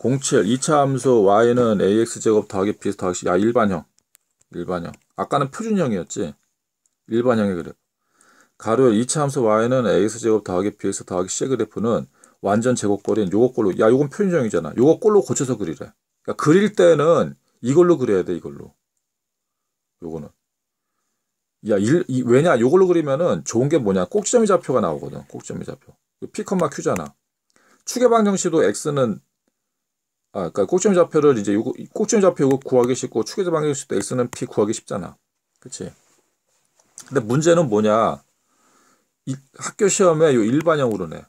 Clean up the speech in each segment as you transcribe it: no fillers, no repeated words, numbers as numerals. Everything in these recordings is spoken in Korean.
07 2차 함수 y는 ax제곱 더하기 bx 더하기 c. 야, 일반형. 아까는 표준형이었지. 일반형의 그래프. 가로 2차 함수 y는 ax제곱 더하기 bx 더하기 c의 그래프는 완전 제곱꼴인 요거 꼴로. 야, 요건 표준형이잖아. 요거 꼴로 고쳐서 그리래. 그러니까 그릴 때는 이걸로 그려야 돼, 이걸로. 요거는. 야, 왜냐? 요걸로 그리면은 좋은 게 뭐냐? 꼭지점의 좌표가 나오거든. 꼭지점의 좌표. P, Q잖아. 축의 방정식도 x는 그러니까 꼭지점 좌표를 이제 요거 꼭지점 좌표 이거 구하기 쉽고 축의 방정식도 x는 p 구하기 쉽잖아. 그치? 근데 문제는 뭐냐? 학교 시험에 요 일반형으로 내.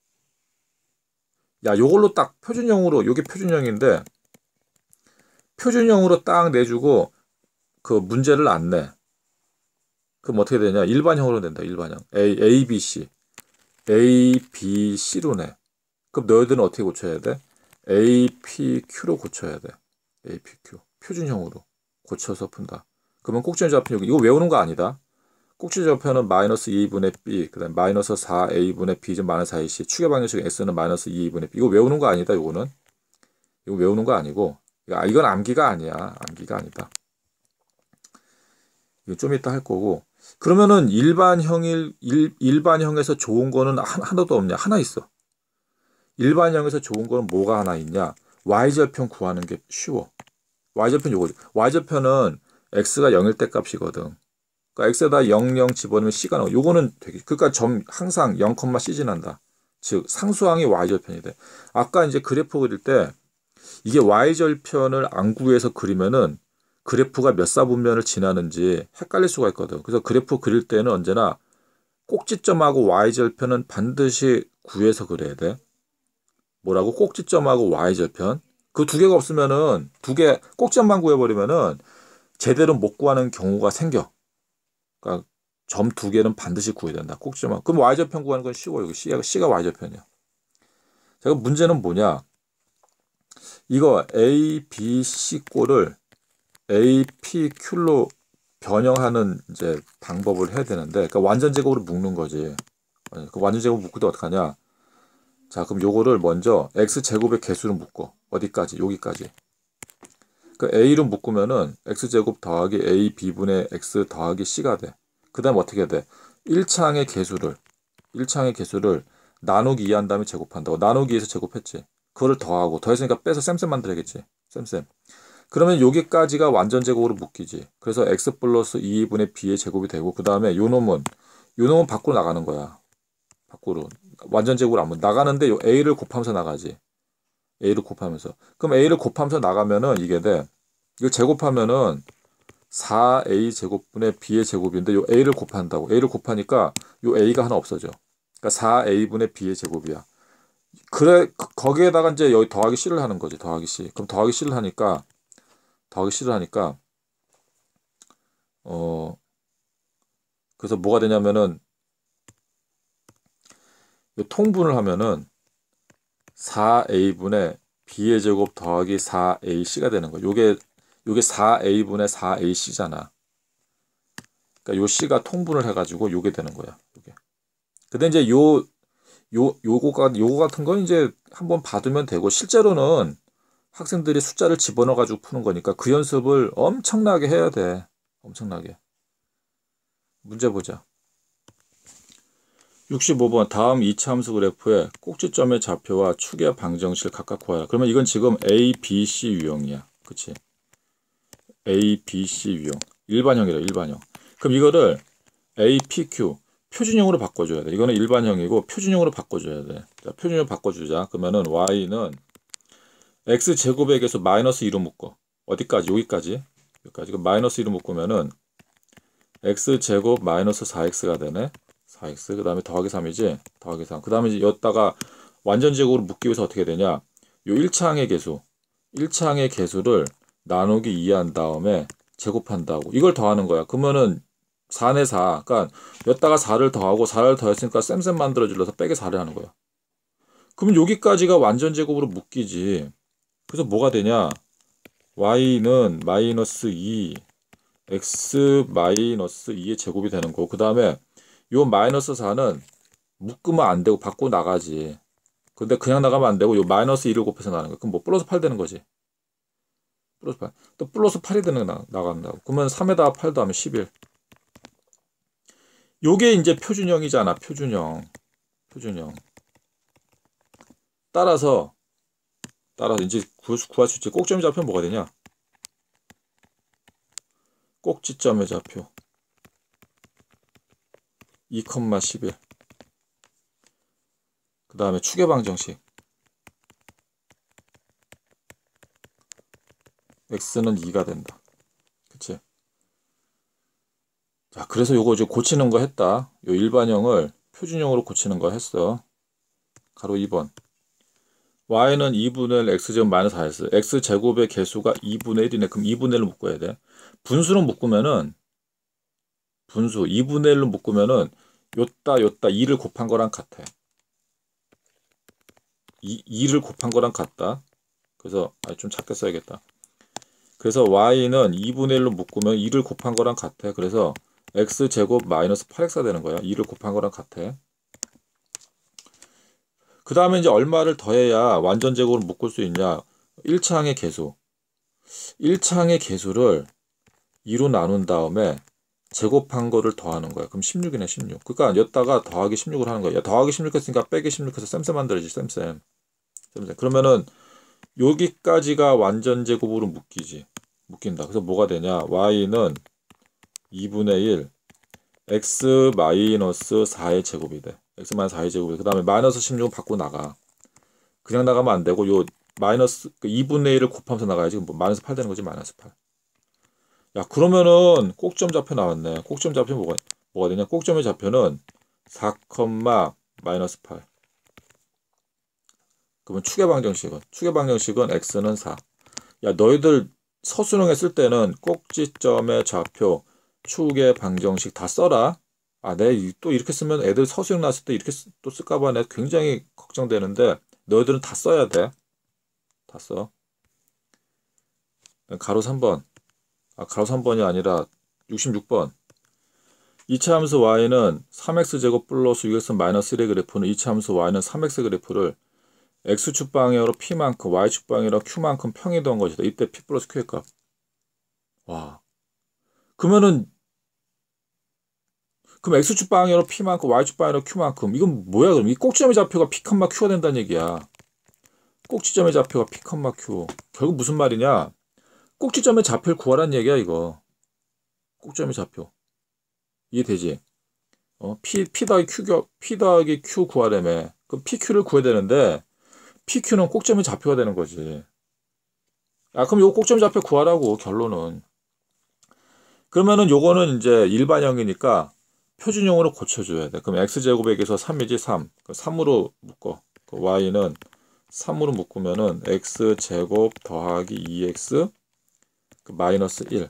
야, 요걸로 딱 표준형으로 요게 표준형인데 표준형으로 딱 내주고 그 문제를 안 내. 그럼 어떻게 되냐? 일반형으로 낸다. 일반형. A, B, C. A, B, C로 내. 그럼 너희들은 어떻게 고쳐야 돼? A, P, Q로 고쳐야 돼. A, P, Q. 표준형으로 고쳐서 푼다. 그러면 꼭지점 좌표 이거 외우는 거 아니다. 꼭지점 좌표는 마이너스 2분의 B, 그 다음에 마이너스 4A분의 B 좀 마이너스 4AC. 축의 방정식 S는 마이너스 2분의 B. 이거 외우는 거 아니다, 요거는. 이거 외우는 거 아니고. 이건 암기가 아니야. 암기가 아니다. 이거 좀 이따 할 거고. 그러면은 일반형에서 좋은 거는 하나도 없냐? 하나 있어. 일반형에서 좋은 거는 뭐가 하나 있냐? y절편 구하는 게 쉬워. y절편 요거지. y절편은 x가 0일 때 값이거든. 그러니까 x에다 0, 0 집어넣으면 c가 나와. 요거는 되게 그러니까 항상 0, c 지난다. 즉 상수항이 y절편이 돼. 아까 이제 그래프 그릴 때 이게 y절편을 안 구해서 그리면은 그래프가 몇 사분면을 지나는지 헷갈릴 수가 있거든. 그래서 그래프 그릴 때는 언제나 꼭지점하고 y절편은 반드시 구해서 그려야 돼. 뭐라고? 꼭지점하고 y절편. 그 두 개가 없으면은 꼭지점만 구해버리면은 제대로 못 구하는 경우가 생겨. 그러니까 점 두 개는 반드시 구해야 된다. 꼭지점만. 그럼 y절편 구하는 건 쉬워. 여기 C가 y절편이야. 자, 그럼 문제는 뭐냐? 이거 A, B, C 꼴을 A, P, Q로 변형하는 이제 방법을 해야 되는데, 그러니까 완전 제곱으로 묶는 거지. 그 완전 제곱 묶을 때 어떡하냐? 자, 그럼 요거를 먼저 x 제곱의 개수를 묶어. 어디까지? 여기까지. 그 a로 묶으면은 x 제곱 더하기 a b분의 x 더하기 c가 돼. 그다음 어떻게 돼? 1창의 개수를 나누기 2 한 다음에 제곱한다고. 나누기 2에서 제곱했지. 그거를 더하고 더했으니까 빼서 쌤쌤 만들어야겠지. 쌤쌤. 그러면 여기까지가 완전 제곱으로 묶이지. 그래서 x 플러스 2분의 b의 제곱이 되고 그다음에 요 놈은 밖으로 나가는 거야. 밖으로. 완전 제곱으로 안 나가는데 요 a를 곱하면서 나가지. a를 곱하면서. 그럼 a를 곱하면서 나가면은 이게 돼. 이거 제곱하면은 4a 제곱분의 b의 제곱인데 요 a를 곱한다고. a를 곱하니까 요 a가 하나 없어져. 그러니까 4a분의 b의 제곱이야. 그래 거기에다가 이제 여기 더하기 c를 하는 거지. 더하기 c. 그럼 더하기 c를 하니까 그래서 뭐가 되냐면은 요 통분을 하면은 4a분의 b의 제곱 더하기 4ac가 되는 거예요. 요게 4a분의 4ac잖아. 그러니까 요 c가 통분을 해가지고 요게 되는 거야. 요게. 근데 이제 요거 같은 건 이제 한번 봐두면 되고 실제로는 학생들이 숫자를 집어넣어가지고 푸는 거니까 그 연습을 엄청나게 해야 돼. 엄청나게. 문제 보자. 65번 다음 2차 함수 그래프의 꼭지점의 좌표와 축의 방정식을 각각 구하라. 그러면 이건 지금 A, B, C 유형이야. 그치? A, B, C 유형. 일반형이라 일반형. 그럼 이거를 A, P, Q 표준형으로 바꿔줘야 돼. 이거는 일반형이고 표준형으로 바꿔줘야 돼. 자, 표준형 바꿔주자. 그러면은 Y는 X제곱의 개수 마이너스 2로 묶어. 어디까지? 여기까지. 그럼 마이너스 2로 묶으면은 X제곱 마이너스 4X가 되네. 4x 그 다음에 더하기 3이지. 더하기 3. 그 다음에 이제 여기다가 완전 제곱으로 묶기 위해서 어떻게 되냐. 요 1창의 개수를 나누기 2 한 다음에 제곱한다고. 이걸 더하는 거야. 그러면은 4네 4. 그러니까 여기다가 4를 더하고 4를 더했으니까 쌤쌤 만들어질러서 빼기 4를 하는 거야. 그러면 여기까지가 완전 제곱으로 묶이지. 그래서 뭐가 되냐. y는 마이너스 2 x 마이너스 2의 제곱이 되는 거고 그 다음에 요 마이너스 4는 묶으면 안 되고 밖으로 나가지. 근데 그냥 나가면 안 되고 요 마이너스 2를 곱해서 나가는 거야. 그럼 뭐 플러스 8 되는 거지. 플러스 8. 또 플러스 8이 되는 거 나간다고. 그러면 3에다가 8 더하면 11. 요게 이제 표준형이잖아. 표준형. 따라서 이제 구할 수 있지. 꼭점의 좌표 뭐가 되냐? 꼭지점의 좌표 2,11. 그 다음에 축의 방정식 x는 2가 된다. 그치? 자, 그래서 요거 이제 고치는 거 했다. 요 일반형을 표준형으로 고치는 거 했어. 가로 2번. y는 2분의 1 x제곱 마이너스 4s. x제곱의 개수가 2분의 1이네. 그럼 2분의 1로 묶어야 돼. 분수로 묶으면은 분수 2분의 1로 묶으면은 요따 2를 곱한 거랑 같아. 2를 곱한 거랑 같다. 그래서 좀 작게 써야겠다. 그래서 y는 2분의 1로 묶으면 2를 곱한 거랑 같아. 그래서 x제곱 마이너스 8x가 되는 거야. 2를 곱한 거랑 같아. 그 다음에 이제 얼마를 더해야 완전제곱으로 묶을 수 있냐. 1차항의 개수. 1차항의 개수를 2로 나눈 다음에 제곱한 거를 더하는 거야. 그럼 16이네, 16. 그러니까 여기다가 더하기 16을 하는 거야. 야, 더하기 16 했으니까 빼기 16 해서 쌤쌤 만들어야지, 쌤쌤. 그러면은 여기까지가 완전제곱으로 묶인다. 그래서 뭐가 되냐. y는 2분의 1 x 마이너스 4의 제곱이 돼. x 마이너스 4의 제곱이. 그 다음에 마이너스 16은 밖으로 나가. 그냥 나가면 안 되고 요 마이너스 2분의 1을 곱하면서 나가야지. 뭐 마이너스 8 되는 거지. 마이너스 8. 야, 그러면은 꼭점 좌표 나왔네. 꼭점 좌표 뭐가 되냐? 꼭점의 좌표는 4, 마이너스 8. 그러면 축의 방정식은 x는 4. 야, 너희들 서술형 했을 때는 꼭지점의 좌표, 축의 방정식 다 써라. 아, 내 또 이렇게 쓰면 애들 서술형 나왔을 때 이렇게 또 쓸까봐 내가 굉장히 걱정되는데 너희들은 다 써야 돼. 다 써. 가로 3번. 가로 3번이 아니라 66번. 2차 함수 y는 3x제곱 플러스 6x 마이너스 1의 그래프는 2차 함수 y는 3x 그래프를 x축 방향으로 p만큼 y축 방향으로 q만큼 평이동한 것이다. 이때 p 플러스 q의 값. 와. 그러면은 그럼 x축 방향으로 p만큼 y축 방향으로 q만큼 이건 뭐야 그럼? 이 꼭지점의 좌표가 p, q가 된다는 얘기야. 꼭지점의 좌표가 p, q. 결국 무슨 말이냐? 꼭지점의 좌표를 구하라는 얘기야 이거. 꼭지점의 좌표. 이해되지? P 더하기 Q 구하려면 그럼 PQ를 구해야 되는데 PQ는 꼭점의 좌표가 되는 거지. 그럼 요 꼭점의 좌표 구하라고 결론은. 그러면은 요거는 이제 일반형이니까 표준형으로 고쳐줘야 돼. 그럼 x제곱에게서 3이지 3. 3으로 묶어. y는 3으로 묶으면은 x제곱 더하기 2x 마이너스 1.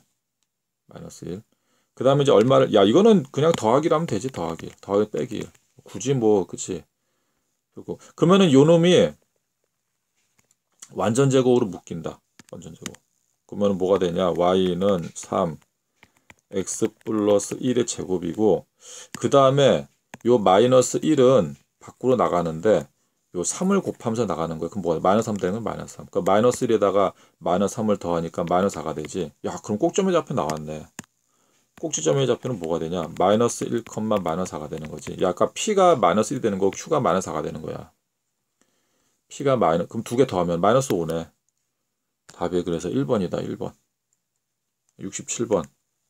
그 다음에 이제 얼마를, 야, 이거는 그냥 더하기라면 되지, 더하기 빼기. 굳이 뭐, 그치. 그러면은 요 놈이 완전제곱으로 묶인다. 완전제곱. 그러면은 뭐가 되냐. y는 3, x 플러스 1의 제곱이고, 그 다음에 요 마이너스 1은 밖으로 나가는데, 요 3을 곱하면서 나가는 거예요. 그럼 뭐가 마이너스 3 되는 건 마이너스 3. 그러니까 마이너스 1에다가 마이너스 3을 더하니까 마이너스 4가 되지. 야, 그럼 꼭점의 좌표 나왔네. 꼭지점의 좌표는 뭐가 되냐? 마이너스 1, 마이너스 4가 되는 거지. 야, 아까 P가 마이너스 1이 되는 거고 Q가 마이너스 4가 되는 거야. P가 마이너스, 그럼 두 개 더하면 마이너스 5네. 답이 그래서 1번이다, 1번. 67번.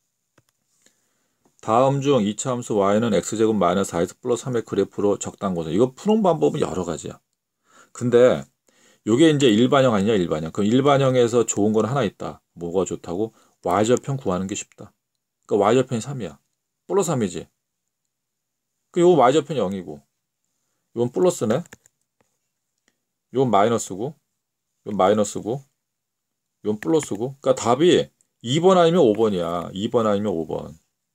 다음 중 2차 함수 y는 x제곱 마이너스 4x 플러스 3의 그래프로 적당한 것은 이거 푸는 방법은 여러 가지야. 근데 요게 이제 일반형 아니냐, 일반형. 그럼 일반형에서 좋은 건 하나 있다. 뭐가 좋다고? y절편 구하는 게 쉽다. 그러니까 y절편이 3이야. 플러스 3이지. 요 y절편이 0이고 이건 플러스네. 이건 마이너스고 이건 마이너스고 이건 플러스고. 그러니까 답이 2번 아니면 5번이야. 2번 아니면 5번.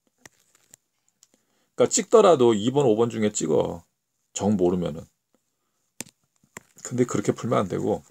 그러니까 찍더라도 2번, 5번 중에 찍어. 정 모르면은. 근데 그렇게 풀면 안 되고.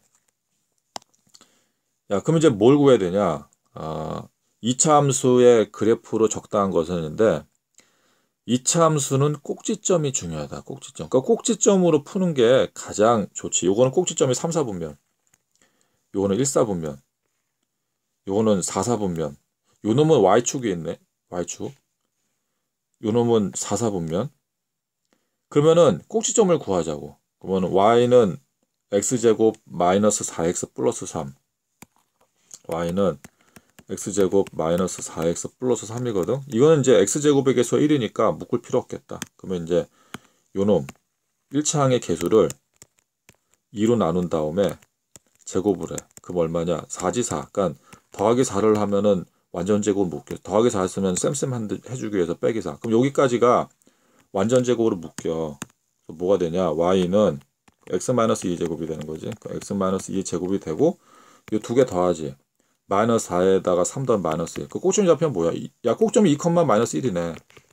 야, 그럼 이제 뭘 구해야 되냐? 2차 함수의 그래프로 적당한 것은 있는데 이차 함수는 꼭지점이 중요하다. 꼭지점. 그러니까 꼭지점으로 푸는 게 가장 좋지. 요거는 꼭지점이 3, 4분면. 요거는 1, 4분면. 요거는 4, 4분면. 요 놈은 y축이 있네. y축. 요 놈은 4, 4분면. 그러면은 꼭지점을 구하자고. 그러면 y는 x제곱 마이너스 4x 플러스 3. y는 x제곱 마이너스 4x 플러스 3이거든. 이거는 이제 x제곱의 개수가 1이니까 묶을 필요 없겠다. 그러면 이제 요놈 1차항의 개수를 2로 나눈 다음에 제곱을 해. 그럼 얼마냐? 4지 4. 그러니까 더하기 4를 하면은 완전 제곱을 묶여. 더하기 4 했으면 쌤쌤 해주기 위해서 빼기 4. 그럼 여기까지가 완전 제곱으로 묶여. 뭐가 되냐? y는 x-2제곱이 되는 거지. 그러니까 x-2제곱이 되고 이 두 개 더하지. 마이너스 4에다가 3 더하면 마이너스 1. 그 꼭점이 잡히면 뭐야? 야, 꼭점이 2, 마이너스 1이네.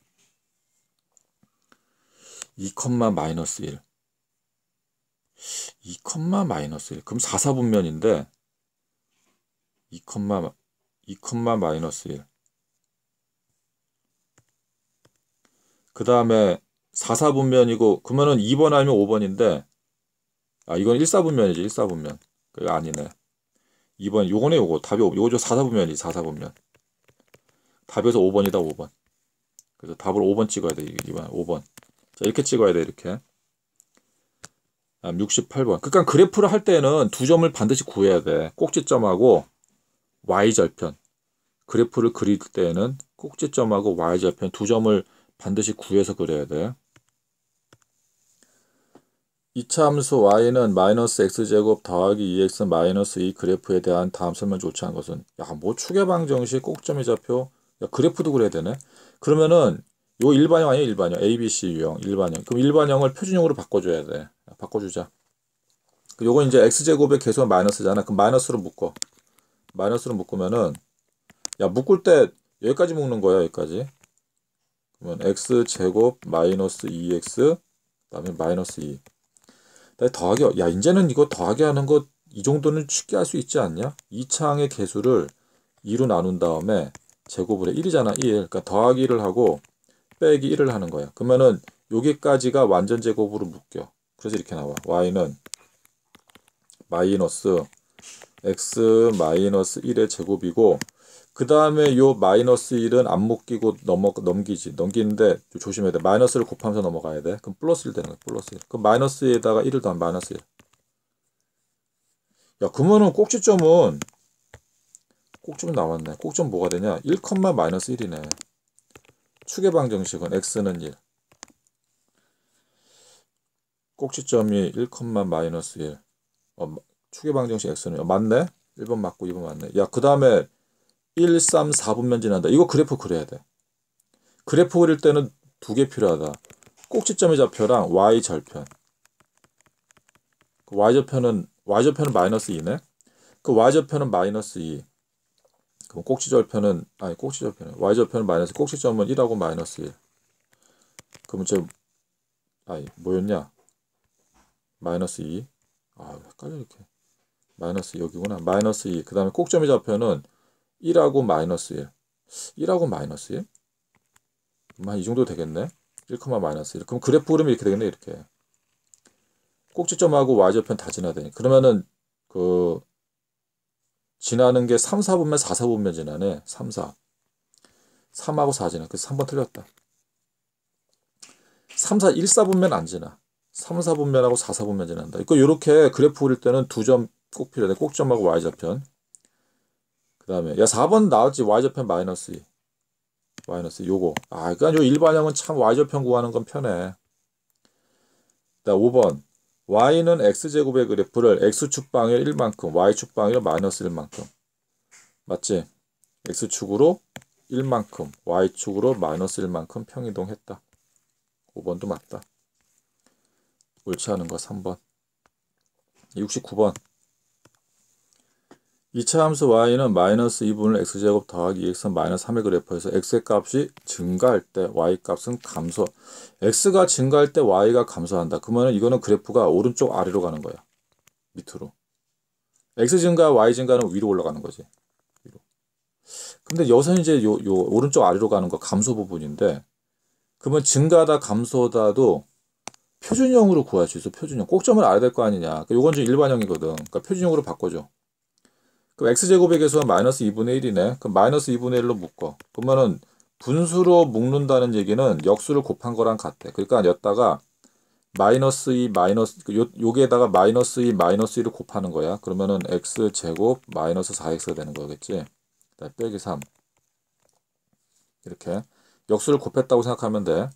2, 마이너스 1. 2, 마이너스 1. 그럼 4, 4분면인데 2, 마이너스 1. 그 다음에 4, 4분면이고 그러면은 2번 아니면 5번인데 아 이건 1, 4분면이지. 1, 4분면. 그게 아니네. 2번 요거네 요거. 답이 요거 4, 4분면이지. 4, 4분면. 답에서 5번이다. 5번. 그래서 답을 5번 찍어야 돼. 2번 5번. 자 이렇게 찍어야 돼. 이렇게. 68번. 그러니까 그래프를 할 때는 두 점을 반드시 구해야 돼. 꼭지점하고 y절편. 그래프를 그릴 때는 꼭지점하고 y절편 두 점을 반드시 구해서 그려야 돼. 2차 함수 y는 마이너스 x제곱 더하기 2x 마이너스 2 그래프에 대한 다음 설명 좋지 않은 것은 뭐 추계방 정식 꼭점이 잡혀 그래프도 그려야 되네. 그러면은 요 일반형 아니야 일반형 A, B, C 유형 일반형. 그럼 일반형을 표준형으로 바꿔줘야 돼. 바꿔주자. 요건 이제 x제곱의 개수가 마이너스잖아. 그럼 마이너스로 묶어. 마이너스로 묶으면은 묶을 때 여기까지 묶는 거야. 여기까지. 그러면 x제곱 마이너스 2x 그다음에 마이너스 2. 더하기 이제는 이거 더하기 하는 거 이 정도는 쉽게 할 수 있지 않냐? 2차항의 개수를 2로 나눈 다음에 제곱을 해. 1이잖아. 1. 그러니까 더하기를 하고 빼기 1을 하는 거야. 그러면은 여기까지가 완전 제곱으로 묶여. 그래서 이렇게 나와. y는 마이너스 x 마이너스 1의 제곱이고 그 다음에 요 마이너스 1은 안 묶이고 넘기는데 조심해야 돼. 마이너스를 곱하면서 넘어가야 돼. 그럼 플러스 1 되는 거야. 플러스 1. 그럼 마이너스에다가 1을 더하면 마이너스 1. 그러면은 꼭지점은 나왔네. 꼭지점 뭐가 되냐? 1, 마이너스 1이네. 추계방 정식은 x는 1. 꼭지점이 1, 마이너스 1. 추계방 정식 x는 맞네? 1번 맞고 2번 맞네. 그 다음에 1, 3, 4분면 지난다. 이거 그래프 그려야 돼. 그래프 그릴 때는 두 개 필요하다. 꼭지점의 좌표랑 y절편. 그 y절편은 마이너스 2네. 그 y절편은 마이너스 2. 그럼 꼭지절편은 y절편은 마이너스 꼭지점은 1하고 마이너스 1. 그러면 뭐였냐? 마이너스 2. 헷갈려 이렇게. 마이너스 여기구나. 마이너스 2. 그 다음에 꼭점의 좌표는 1하고 마이너스 1. 1하고 마이너스 1? 이 정도 되겠네. 1, 마이너스 1. 그럼 그래프 그림이 이렇게 되겠네. 이렇게. 꼭지점하고 y절편 다 지나다니. 그러면은 지나는 게 3, 4분면 4, 4분면 지나네. 3, 4. 3하고 4 지나. 그래서 3번 틀렸다. 3, 4, 1, 4분면 안 지나. 3, 4분면하고 4, 4분면 지난다. 이렇게 그래프 그릴 때는 두 점 꼭 필요해. 꼭점하고 y절편. 그 다음에 4번 나왔지. y절편 마이너스 2. 마이너스 요거. 그러니까 요 일반형은 참 y절편 구하는 건 편해. 5번. y는 x제곱의 그래프를 x축 방일 1만큼, y축 방일 마이너스 1만큼. 맞지? x축으로 1만큼, y축으로 마이너스 1만큼 평이동했다. 5번도 맞다. 옳지 않은 거 3번. 69번. 2차 함수 y는 마이너스 2분의 x제곱 더하기 2x는 마이너스 3의 그래프에서 x의 값이 증가할 때 y 값은 감소. x가 증가할 때 y가 감소한다. 그러면 이거는 그래프가 오른쪽 아래로 가는 거야. 밑으로. x 증가, y 증가는 위로 올라가는 거지. 위로. 근데 여기서 이제 요 오른쪽 아래로 가는 거 감소 부분인데 그러면 증가하다 감소하다도 표준형으로 구할 수 있어. 표준형. 꼭점을 알아야 될 거 아니냐. 그러니까 요건 좀 일반형이거든. 그러니까 표준형으로 바꿔줘. 그럼 x제곱의 개수가 마이너스 2분의 1이네. 그럼 마이너스 2분의 1로 묶어. 그러면은 분수로 묶는다는 얘기는 역수를 곱한 거랑 같아. 그러니까 여기다가 마이너스 2 마이너스 여기에다가 마이너스 2 마이너스 1을 곱하는 거야. 그러면은 x제곱 마이너스 4x가 되는 거겠지. 빼기 3 이렇게 역수를 곱했다고 생각하면 돼.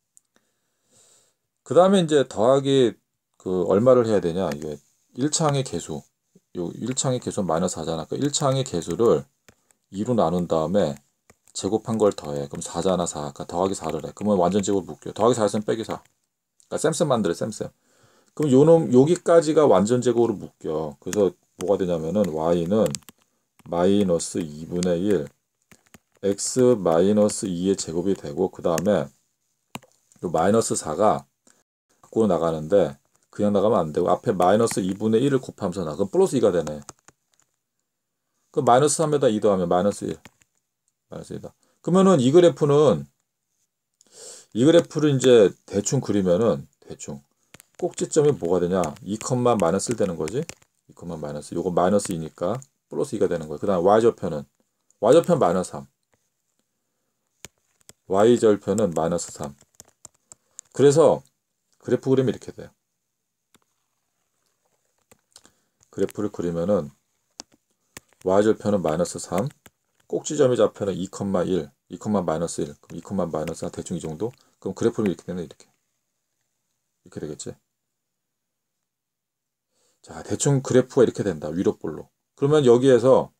그 다음에 이제 더하기 그 얼마를 해야 되냐. 이게 1창의 개수. 요 1창의 개수는 마이너스 4잖아. 그 1창의 개수를 2로 나눈 다음에 제곱한 걸 더해. 그럼 4잖아 4. 그러니까 더하기 4를 해. 그러면 완전 제곱 묶여. 더하기 4였으면 빼기 4. 그러니까 쌤쌤 만들어 쌤쌤. 그럼 요놈 여기까지가 완전 제곱으로 묶여. 그래서 뭐가 되냐면은 y는 마이너스 2분의 1 x 마이너스 2의 제곱이 되고 그 다음에 요 마이너스 4가 밖으로 나가는데 그냥 나가면 안 되고 앞에 마이너스 2분의 1을 곱하면서 나가. 그럼 플러스 2가 되네. 그 마이너스 3에다 2 더하면 마이너스 1. 마이너스 2다. 그러면은 이 그래프를 이제 대충 그리면은 대충 꼭지점이 뭐가 되냐? 2, 마이너스 1 되는 거지. 2, 마이너스 요거 마이너스 2니까 플러스 2가 되는 거야. 그 다음 y절편은 마이너스 3. y절편은 마이너스 3. 그래서 그래프 그림이 이렇게 돼요. 그래프를 그리면은 y절편은 마이너스 3, 꼭지점의 좌표는 2, 1, 2, 마이너스 1, 그럼 2, 마이너스 4 대충 이 정도? 그럼 그래프는 이렇게 되네. 이렇게 되겠지. 자, 대충 그래프가 이렇게 된다. 위로 볼로. 그러면 여기에서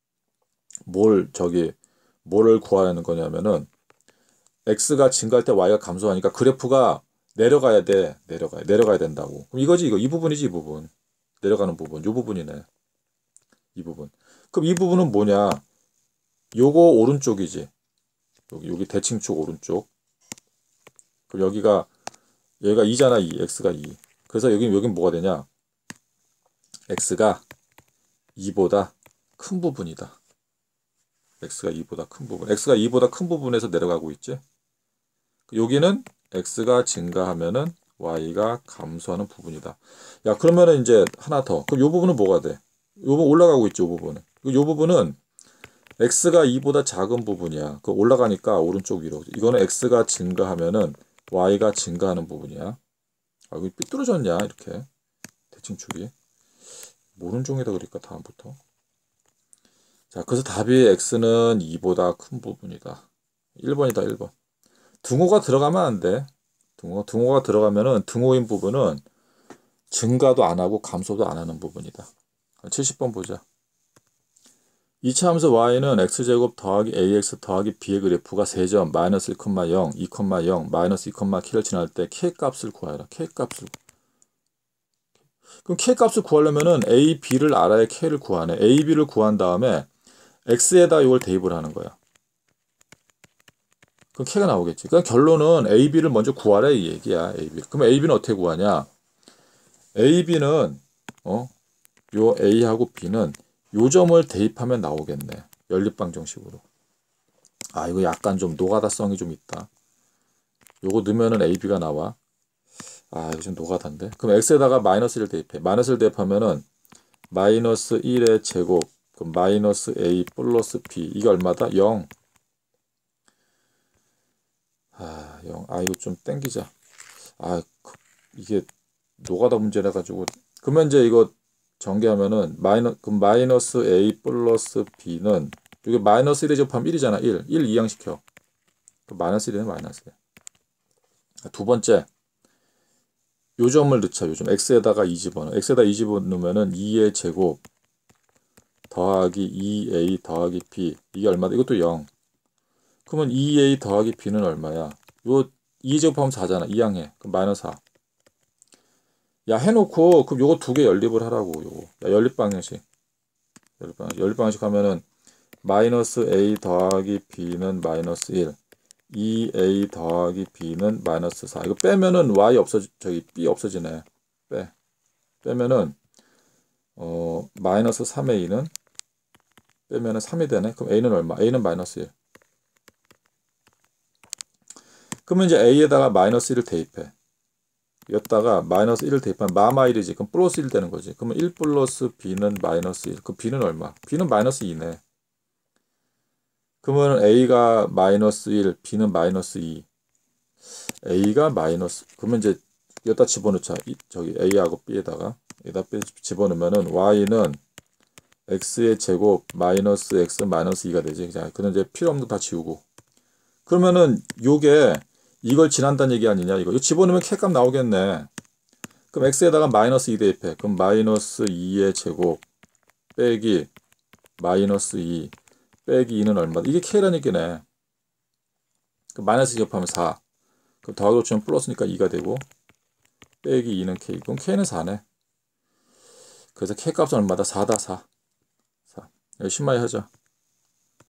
뭐를 구하는 거냐면은 x가 증가할 때 y가 감소하니까 그래프가 내려가야 돼. 내려가야 된다고. 그럼 이거지, 이거. 이 부분이지, 이 부분. 내려가는 부분. 요 부분이네. 이 부분. 그럼 이 부분은 뭐냐? 요거 오른쪽이지. 여기 대칭축 오른쪽. 그럼 얘가 2잖아, 2. x가 2. 그래서 여긴 뭐가 되냐? x가 2보다 큰 부분이다. x가 2보다 큰 부분. x가 2보다 큰 부분에서 내려가고 있지. 여기는 x가 증가하면은 y가 감소하는 부분이다. 야, 그러면은 이제 하나 더. 그럼 요 부분은 뭐가 돼? 요 부분 올라가고 있죠, 요 부분은. 요 부분은 x가 2보다 작은 부분이야. 그 올라가니까 오른쪽 위로. 이거는 x가 증가하면은 y가 증가하는 부분이야. 아, 여기 삐뚤어졌냐, 이렇게. 대칭축이. 모른 종에다 그릴까, 다음부터. 자, 그래서 답이 x는 2보다 큰 부분이다. 1번이다, 1번. 등호가 들어가면 안 돼. 등호가 들어가면은 등호인 부분은 증가도 안 하고 감소도 안 하는 부분이다. 70번 보자. 이차 함수 y는 x제곱 더하기 ax 더하기 b의 그래프가 3점 마이너스 1,0, 2,0, 마이너스 2,k를 지날 때 k값을 구하라. k값을. 그럼 k값을 구하려면은 a, b를 알아야 k를 구하네. a, b를 구한 다음에 x에다 이걸 대입을 하는 거야. 그럼 k가 나오겠지. 그러니까 결론은 a, b를 먼저 구하라 이 얘기야. a, b. 그럼 a, b는 어떻게 구하냐? a, b는 요 a하고 b는 요 점을 대입하면 나오겠네. 연립방정식으로. 아, 이거 약간 좀 노가다성이 좀 있다. 요거 넣으면은 a, b가 나와. 아, 이거 좀 노가다인데. 그럼 x에다가 마이너스를 대입해. 마이너스를 대입하면은 마이너스 1의 제곱 그럼 마이너스 a 플러스 b 이게 얼마다? 0. 아, 0. 아, 이거 좀 땡기자. 아, 이게 노가다 문제라 가지고 그러면 이제 이거 전개하면은 그럼 마이너스 a 플러스 b는 이게 마이너스 1에 접하면 1이잖아. 1 이항시켜. 마이너스 1에는 마이너스 1. 두 번째 요 점을 넣자. 요점 x에다가 2 집어넣어. x에다 2 집어넣으면은 2의 제곱 더하기 2a 더하기 b 이게 얼마다? 이것도 0. 그러면 2a 더하기 b는 얼마야? 요 2 제곱하면 4잖아. 이항해. 그럼 마이너스 4. 야, 해놓고 그럼 요거 두 개 연립을 하라고. 요거. 야, 연립방정식 하면은 마이너스 a 더하기 b는 마이너스 1 2a 더하기 b는 마이너스 4 이거 빼면은 y b 없어지네. 빼면은 마이너스 3a는 빼면은 3이 되네. 그럼 a는 얼마? a는 마이너스 1. 그러면 이제 a에다가 마이너스 1을 대입해. 여기다가 마이너스 1을 대입하면 마마일이지. 그럼 플러스 1 되는 거지. 그러면 1 플러스 b는 마이너스 1. 그 b는 얼마? b는 마이너스 2네. 그러면 a가 마이너스 1, b는 마이너스 2. a가 마이너스, 그러면 이제 여기다 집어넣자. 저기 a하고 b에다가 여기다 집어넣으면은 y는 x의 제곱 마이너스 x 마이너스 2가 되지. 자, 그럼 이제 필요 없는 거 다 지우고. 그러면은 요게 이걸 지난다는 얘기 아니냐 이거. 이거 집어넣으면 k값 나오겠네. 그럼 x에다가 마이너스 2 대입해. 그럼 마이너스 2의 제곱 빼기 마이너스 2 빼기 2는 얼마? 이게 k라는 얘기네. 그럼 마이너스 곱하면 4. 그럼 더하기 고치면 플러스니까 2가 되고 빼기 2는 k. 그럼 k는 4네. 그래서 k 값은 얼마다? 4다 4. 4. 열심히 하자.